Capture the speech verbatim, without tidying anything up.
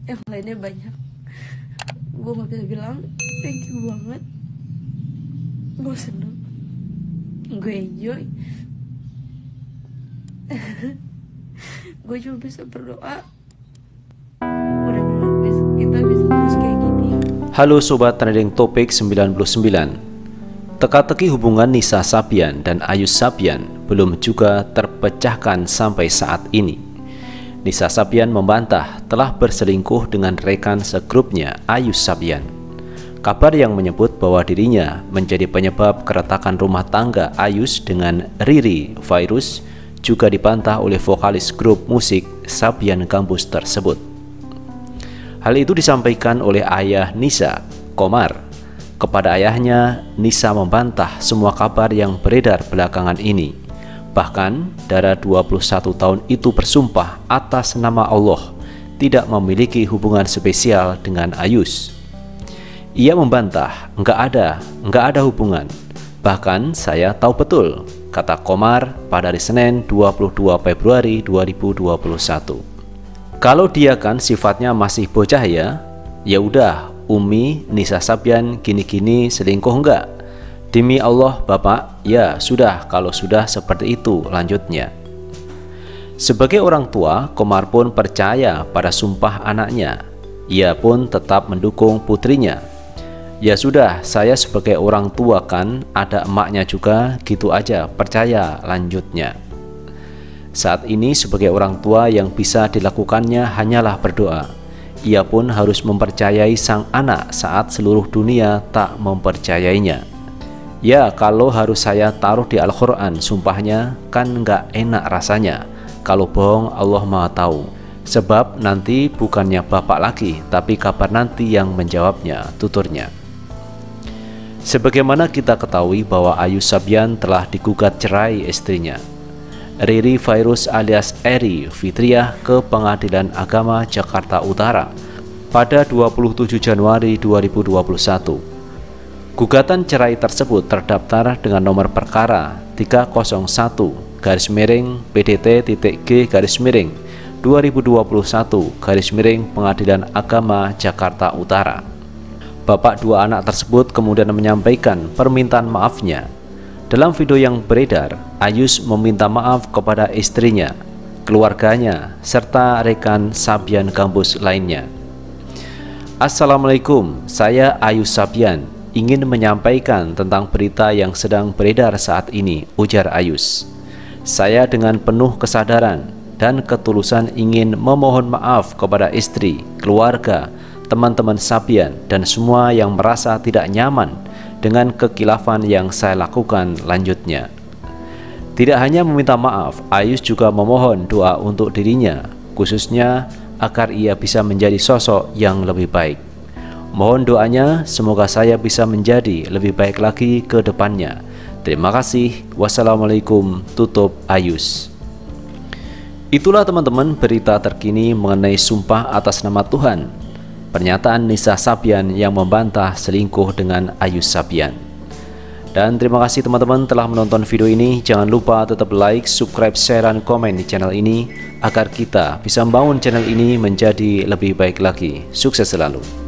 yang lainnya banyak. Gue nggak bisa bilang thank you banget. Gue seneng, gue enjoy. Gue cuma bisa berdoa mudah-mudahan kita bisa terus kayak gini. Halo Sobat Trending Topik sembilan puluh sembilan. Teka-teki hubungan Nisa Sabian dan Ayus Sabian belum juga terpecahkan sampai saat ini. Nisa Sabian membantah telah berselingkuh dengan rekan segrupnya Ayus Sabian. Kabar yang menyebut bahwa dirinya menjadi penyebab keretakan rumah tangga Ayus dengan Riri Virus juga dibantah oleh vokalis grup musik Sabian Gambus tersebut. Hal itu disampaikan oleh ayah Nisa, Komar. Kepada ayahnya, Nisa membantah semua kabar yang beredar belakangan ini. Bahkan, Dara dua puluh satu tahun itu bersumpah atas nama Allah tidak memiliki hubungan spesial dengan Ayus. Ia membantah, enggak ada, enggak ada hubungan. Bahkan saya tahu betul, kata Komar pada hari Senin dua puluh dua Februari dua ribu dua puluh satu. Kalau dia kan sifatnya masih bocah ya, ya udah. Umi, Nisa Sabian gini-gini selingkuh enggak? Demi Allah Bapak, ya sudah kalau sudah seperti itu lanjutnya. Sebagai orang tua, Komar pun percaya pada sumpah anaknya. Ia pun tetap mendukung putrinya. Ya sudah, saya sebagai orang tua kan ada emaknya juga, gitu aja percaya lanjutnya. Saat ini sebagai orang tua yang bisa dilakukannya hanyalah berdoa. Ia pun harus mempercayai sang anak saat seluruh dunia tak mempercayainya. Ya kalau harus saya taruh di Al-Quran sumpahnya kan nggak enak rasanya. Kalau bohong Allah Maha tahu. Sebab nanti bukannya bapak lagi tapi kabar nanti yang menjawabnya, tuturnya. Sebagaimana kita ketahui bahwa Ayus Sabian telah digugat cerai istrinya Riri Virus alias Eri Fitriah ke Pengadilan Agama Jakarta Utara pada dua puluh tujuh Januari dua ribu dua puluh satu. Gugatan cerai tersebut terdaftar dengan nomor perkara tiga nol satu garis miring P D T.G garis miring dua ribu dua puluh satu garis miring Pengadilan Agama Jakarta Utara. Bapak dua anak tersebut kemudian menyampaikan permintaan maafnya. Dalam video yang beredar, Ayus meminta maaf kepada istrinya, keluarganya, serta rekan Sabian Gambus lainnya. Assalamualaikum, saya Ayus Sabian, ingin menyampaikan tentang berita yang sedang beredar saat ini, ujar Ayus. Saya dengan penuh kesadaran dan ketulusan ingin memohon maaf kepada istri, keluarga, teman-teman Sabian, dan semua yang merasa tidak nyaman dengan kekilafan yang saya lakukan, lanjutnya. Tidak hanya meminta maaf, Ayus juga memohon doa untuk dirinya, khususnya agar ia bisa menjadi sosok yang lebih baik. Mohon doanya, semoga saya bisa menjadi lebih baik lagi ke depannya. Terima kasih. Wassalamualaikum, tutup Ayus. Itulah teman-teman berita terkini mengenai sumpah atas nama Tuhan. Pernyataan Nisa Sabian yang membantah selingkuh dengan Ayus Sabian. Dan terima kasih teman-teman telah menonton video ini. Jangan lupa tetap like, subscribe, share, dan komen di channel ini agar kita bisa membangun channel ini menjadi lebih baik lagi. Sukses selalu.